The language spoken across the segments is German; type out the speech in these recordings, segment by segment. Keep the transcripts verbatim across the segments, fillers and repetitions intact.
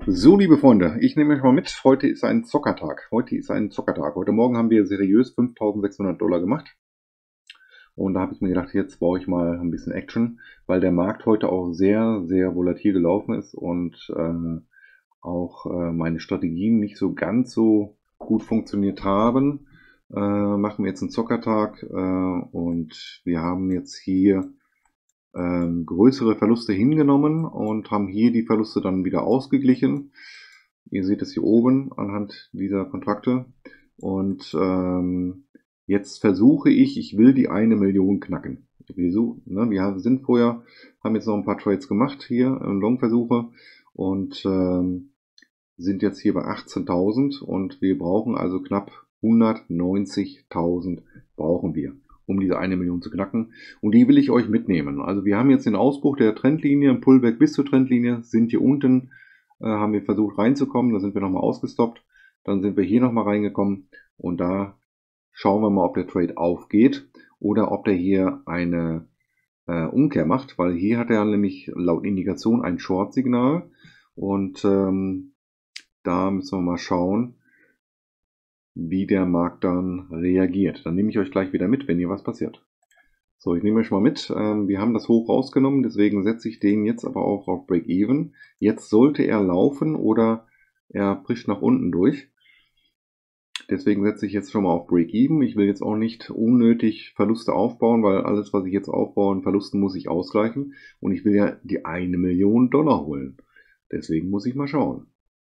So, liebe Freunde, ich nehme euch mal mit. Heute ist ein Zockertag. Heute ist ein Zockertag. Heute Morgen haben wir seriös fünftausendsechshundert Dollar gemacht. Und da habe ich mir gedacht, jetzt brauche ich mal ein bisschen Action, weil der Markt heute auch sehr, sehr volatil gelaufen ist und äh, auch äh, meine Strategien nicht so ganz so gut funktioniert haben. Äh, machen wir jetzt einen Zockertag äh, und wir haben jetzt hier ähm, größere Verluste hingenommen und haben hier die Verluste dann wieder ausgeglichen. Ihr seht es hier oben anhand dieser Kontrakte. Und ähm, jetzt versuche ich, ich will die eine Million knacken. Wieso? Ne, wir sind vorher, haben jetzt noch ein paar Trades gemacht hier, Long-Versuche und ähm, sind jetzt hier bei achtzehntausend und wir brauchen also knapp hundertneunzigtausend brauchen wir, um diese eine Million zu knacken. Und die will ich euch mitnehmen. Also wir haben jetzt den Ausbruch der Trendlinie, ein Pullback bis zur Trendlinie, sind hier unten, äh, haben wir versucht reinzukommen, da sind wir nochmal ausgestoppt, dann sind wir hier nochmal reingekommen und da schauen wir mal, ob der Trade aufgeht oder ob der hier eine äh, Umkehr macht, weil hier hat er nämlich laut Indikation ein Short-Signal und ähm, da müssen wir mal schauen, wie der Markt dann reagiert. Dann nehme ich euch gleich wieder mit, wenn hier was passiert. So, ich nehme euch mal mit. Ähm, wir haben das hoch rausgenommen, deswegen setze ich den jetzt aber auch auf Break-Even. Jetzt sollte er laufen oder er bricht nach unten durch. Deswegen setze ich jetzt schon mal auf Break-Even. Ich will jetzt auch nicht unnötig Verluste aufbauen, weil alles, was ich jetzt aufbaue an Verlusten, muss ich ausgleichen. Und ich will ja die eine Million Dollar holen. Deswegen muss ich mal schauen.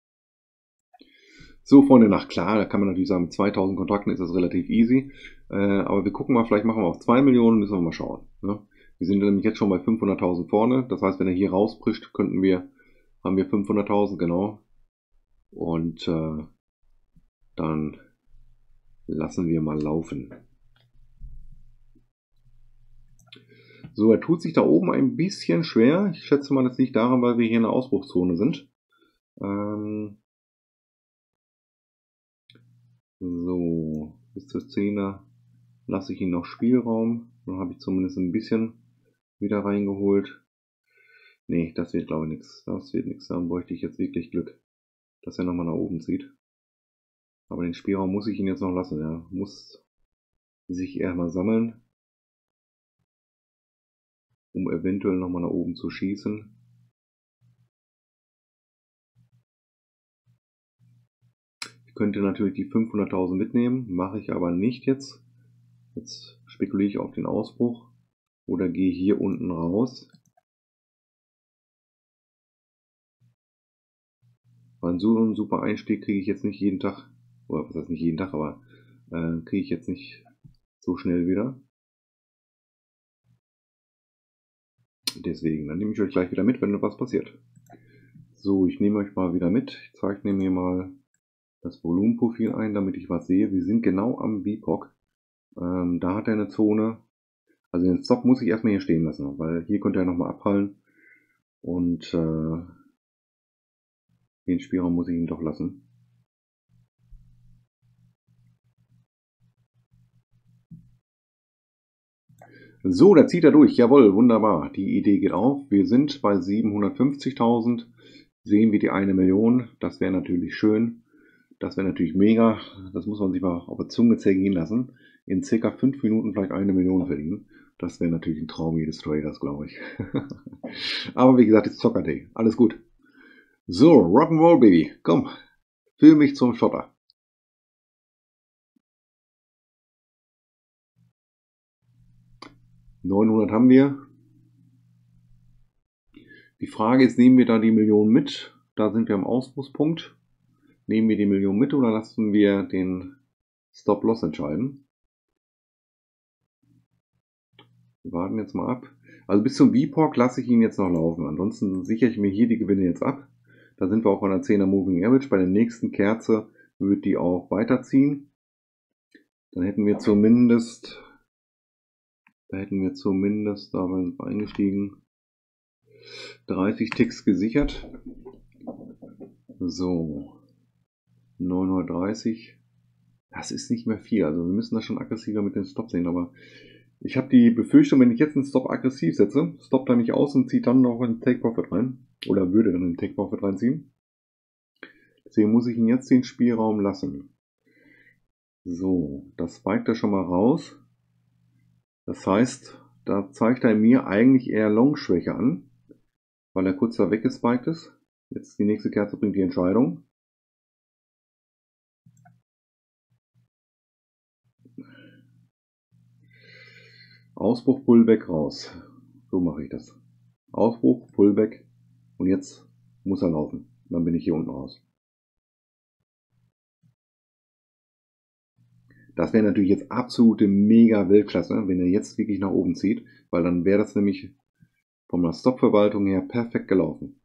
So, Freunde, nach klar, da kann man natürlich sagen, mit zweitausend Kontrakten ist das relativ easy. Äh, aber wir gucken mal, vielleicht machen wir auf zwei Millionen, müssen wir mal schauen. Ne? Wir sind nämlich jetzt schon bei fünfhunderttausend vorne. Das heißt, wenn er hier rausbricht, könnten wir, haben wir fünfhunderttausend, genau. Und äh, dann lassen wir mal laufen. So, er tut sich da oben ein bisschen schwer. Ich schätze mal, das liegt daran, weil wir hier in der Ausbruchszone sind. Ähm, So, bis zur Zehner lasse ich ihn noch Spielraum. Dann habe ich zumindest ein bisschen wieder reingeholt. Nee, das wird glaube ich nichts. Das wird nichts. Dann bräuchte ich jetzt wirklich Glück, dass er nochmal nach oben zieht. Aber den Spielraum muss ich ihn jetzt noch lassen. Er muss sich erstmal sammeln, um eventuell nochmal nach oben zu schießen. Ich könnte natürlich die fünfhunderttausend mitnehmen, mache ich aber nicht jetzt. Jetzt spekuliere ich auf den Ausbruch oder gehe hier unten raus. Weil so einen super Einstieg kriege ich jetzt nicht jeden Tag, oder was heißt nicht jeden Tag, aber äh, kriege ich jetzt nicht so schnell wieder. Deswegen, dann nehme ich euch gleich wieder mit, wenn was passiert. So, ich nehme euch mal wieder mit. Ich zeichne mir mal das Volumenprofil ein, damit ich was sehe. Wir sind genau am V P O C. Ähm, da hat er eine Zone. Also den Stop muss ich erstmal hier stehen lassen, weil hier könnte er nochmal abprallen. Und äh, den Spielraum muss ich ihn doch lassen. So, da zieht er durch. Jawohl, wunderbar. Die Idee geht auf. Wir sind bei siebenhundertfünfzigtausend. Sehen wir die eine Million. Das wäre natürlich schön. Das wäre natürlich mega. Das muss man sich mal auf der Zunge zergehen lassen. In circa fünf Minuten vielleicht eine Million verdienen. Das wäre natürlich ein Traum jedes Traders, glaube ich. Aber wie gesagt, it's Zocker Day. Alles gut. So, Rock'n'Roll, Baby. Komm, führ mich zum Schotter. neunhundert haben wir. Die Frage ist, nehmen wir da die Million mit? Da sind wir am Ausbruchspunkt. Nehmen wir die Million mit oder lassen wir den Stop-Loss entscheiden? Wir warten jetzt mal ab. Also bis zum V P O C lasse ich ihn jetzt noch laufen. Ansonsten sichere ich mir hier die Gewinne jetzt ab. Da sind wir auch bei einer zehner Moving Average. Bei der nächsten Kerze wird die auch weiterziehen. Dann hätten wir zumindest, da hätten wir zumindest, da sind wir eingestiegen, dreißig Ticks gesichert. So, neunhundertdreißig. Das ist nicht mehr viel. Also wir müssen das schon aggressiver mit dem Stop sehen. Aber ich habe die Befürchtung, wenn ich jetzt einen Stop aggressiv setze, stoppt er mich aus und zieht dann noch einen Take Profit rein. Oder würde dann einen Take Profit reinziehen. Deswegen muss ich ihn jetzt den Spielraum lassen. So, das spiked er schon mal raus. Das heißt, da zeigt er mir eigentlich eher Long-Schwäche an, weil er kurz da weggespiked ist. Jetzt die nächste Kerze bringt die Entscheidung. Ausbruch, Pullback raus. So mache ich das. Ausbruch, Pullback und jetzt muss er laufen. Dann bin ich hier unten raus. Das wäre natürlich jetzt absolute mega Weltklasse, wenn er jetzt wirklich nach oben zieht, weil dann wäre das nämlich von der Stop-Verwaltung her perfekt gelaufen.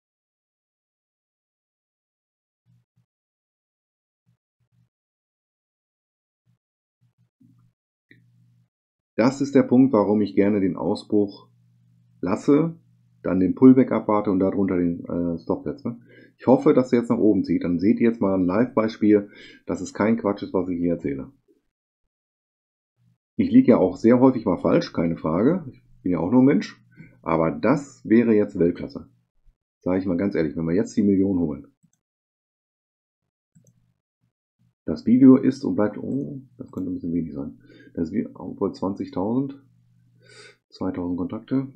Das ist der Punkt, warum ich gerne den Ausbruch lasse, dann den Pullback abwarte und darunter den äh, Stop setze. Ich hoffe, dass er jetzt nach oben zieht. Dann seht ihr jetzt mal ein Live-Beispiel, dass es kein Quatsch ist, was ich hier erzähle. Ich liege ja auch sehr häufig mal falsch, keine Frage. Ich bin ja auch nur Mensch. Aber das wäre jetzt Weltklasse. Sage ich mal ganz ehrlich, wenn wir jetzt die Million holen. Das Video ist und bleibt, oh, das könnte ein bisschen wenig sein. Das ist obwohl zwanzigtausend, zweitausend Kontakte.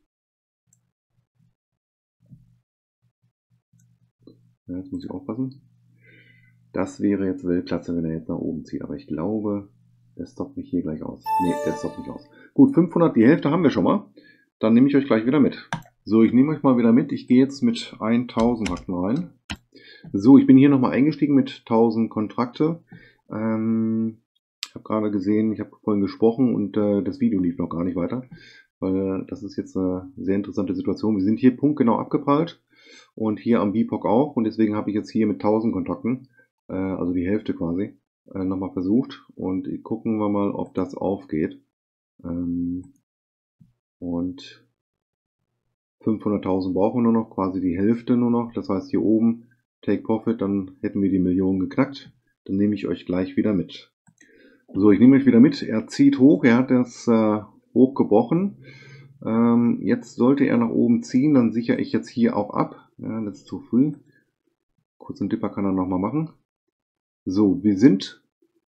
Ja, jetzt muss ich aufpassen. Das wäre jetzt Weltklasse, wenn er jetzt nach oben zieht. Aber ich glaube, der stoppt mich hier gleich aus. Ne, der stoppt nicht aus. Gut, fünfhundert, die Hälfte haben wir schon mal. Dann nehme ich euch gleich wieder mit. So, ich nehme euch mal wieder mit. Ich gehe jetzt mit tausend Akten rein. So, ich bin hier nochmal eingestiegen mit tausend Kontrakte. Ähm, ich habe gerade gesehen, ich habe vorhin gesprochen und äh, das Video lief noch gar nicht weiter. Weil äh, das ist jetzt eine sehr interessante Situation. Wir sind hier punktgenau abgeprallt und hier am B P O C auch. Und deswegen habe ich jetzt hier mit tausend Kontakten, äh, also die Hälfte quasi, äh, nochmal versucht. Und gucken wir mal, ob das aufgeht. Ähm, und fünfhunderttausend brauchen wir nur noch, quasi die Hälfte nur noch. Das heißt hier oben Take Profit, dann hätten wir die Million geknackt. Dann nehme ich euch gleich wieder mit. So, ich nehme euch wieder mit. Er zieht hoch, er hat das äh, hoch gebrochen. Ähm, jetzt sollte er nach oben ziehen, dann sichere ich jetzt hier auch ab. Ja, das ist zu früh. Kurzen Dipper kann er nochmal machen. So, wir sind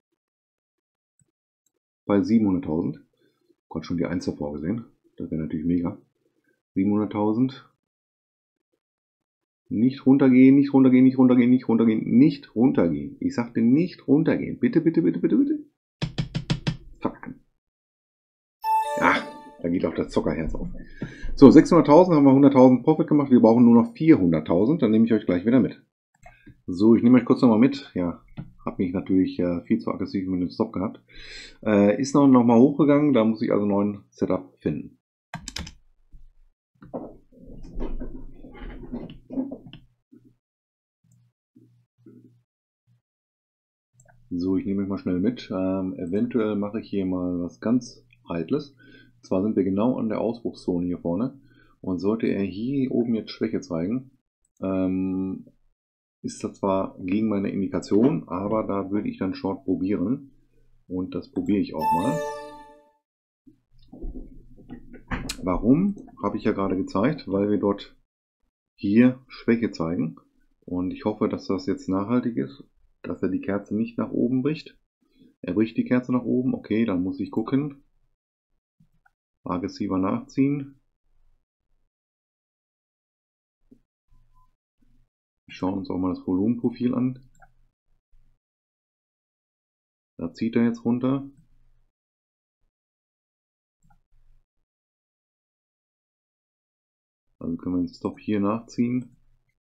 bei siebenhunderttausend. Gott, schon die eins davor gesehen. Das wäre natürlich mega. siebenhunderttausend. Nicht runtergehen, nicht runtergehen, nicht runtergehen, nicht runtergehen, nicht runtergehen. Ich sagte nicht runtergehen. Bitte, bitte, bitte, bitte, bitte. Fuck. Ja, da geht auch das Zockerherz auf. So, sechshunderttausend haben wir hunderttausend Profit gemacht. Wir brauchen nur noch vierhunderttausend. Dann nehme ich euch gleich wieder mit. So, ich nehme euch kurz nochmal mit. Ja, habe mich natürlich äh, viel zu aggressiv mit dem Stop gehabt. Äh, ist noch, noch mal hochgegangen. Da muss ich also einen neuen Setup finden. So, ich nehme euch mal schnell mit. Ähm, eventuell mache ich hier mal was ganz Eitles. Und zwar sind wir genau an der Ausbruchszone hier vorne. Und sollte er hier oben jetzt Schwäche zeigen, ähm, ist das zwar gegen meine Indikation, aber da würde ich dann Short probieren. Und das probiere ich auch mal. Warum? Habe ich ja gerade gezeigt, weil wir dort hier Schwäche zeigen. Und ich hoffe, dass das jetzt nachhaltig ist, dass er die Kerze nicht nach oben bricht. Er bricht die Kerze nach oben. Okay, dann muss ich gucken. Aggressiver nachziehen. Wir schauen uns auch mal das Volumenprofil an. Da zieht er jetzt runter. Also können wir den Stop hier nachziehen.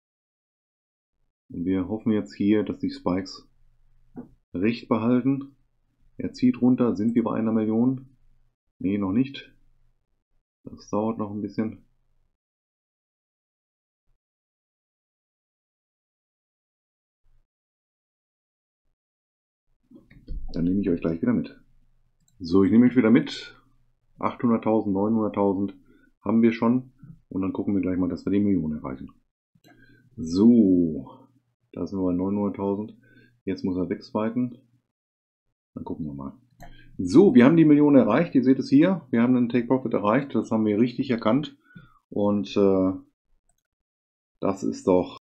Und wir hoffen jetzt hier, dass die Spikes recht behalten. Er zieht runter. Sind wir bei einer Million? Nee, noch nicht. Das dauert noch ein bisschen. Dann nehme ich euch gleich wieder mit. So, ich nehme euch wieder mit. achthunderttausend, neunhunderttausend haben wir schon. Und dann gucken wir gleich mal, dass wir die Million erreichen. So, da sind wir bei neunhunderttausend. Jetzt muss er wegspiken. Dann gucken wir mal. So, wir haben die Million erreicht. Ihr seht es hier. Wir haben den Take Profit erreicht. Das haben wir richtig erkannt. Und äh, das ist doch